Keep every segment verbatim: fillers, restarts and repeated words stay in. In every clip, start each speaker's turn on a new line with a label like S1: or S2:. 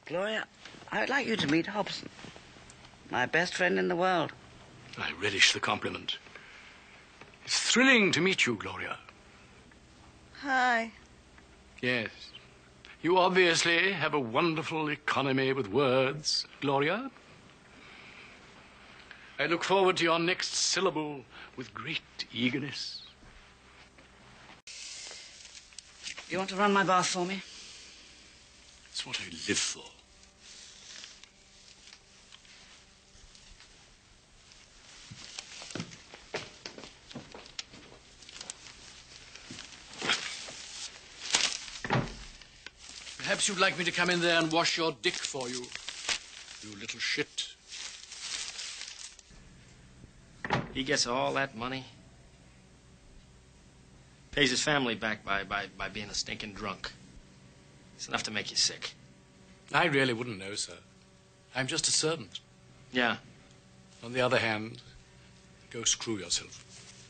S1: Gloria, I would like you to meet Hobson, my best friend in the world.
S2: I relish the compliment. It's thrilling to meet you, Gloria.
S1: Hi.
S2: Yes. You obviously have a wonderful economy with words, Gloria. I look forward to your next syllable with great eagerness.
S1: You want to run my bath for me?
S2: It's what I live for. Perhaps you'd like me to come in there and wash your dick for you, you little shit.
S3: He gets all that money. Pays his family back by, by, by being a stinking drunk. It's enough to make you sick.
S2: I really wouldn't know, sir. I'm just a servant.
S3: Yeah.
S2: On the other hand, go screw yourself.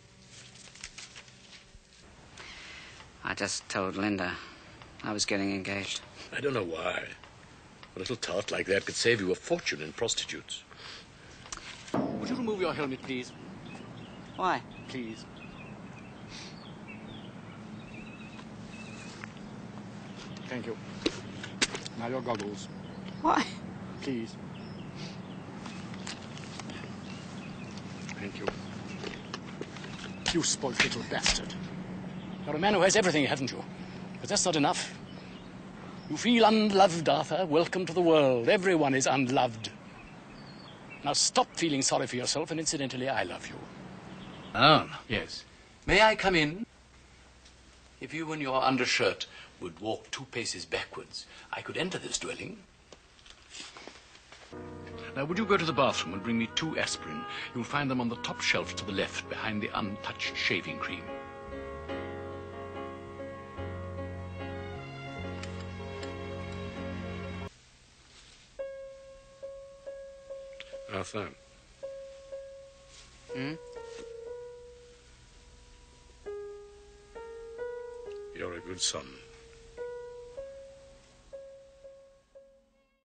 S1: I just told Linda I was getting engaged.
S2: I don't know why. A little tart like that could save you a fortune in prostitutes. Would you remove your helmet, please?
S1: Why?
S2: Please. Thank you. Now your goggles.
S1: Why?
S2: Please. Thank you. You spoilt little bastard. You're a man who has everything, haven't you? But that's not enough. You feel unloved, Arthur. Welcome to the world. Everyone is unloved. Now stop feeling sorry for yourself, and incidentally, I love you.
S4: Oh.
S2: Yes. May I come in? If you and your undershirt would walk two paces backwards, I could enter this dwelling. Now, would you go to the bathroom and bring me two aspirin? You'll find them on the top shelf to the left, behind the untouched shaving cream. Arthur.
S1: Hmm?
S2: You're a good son.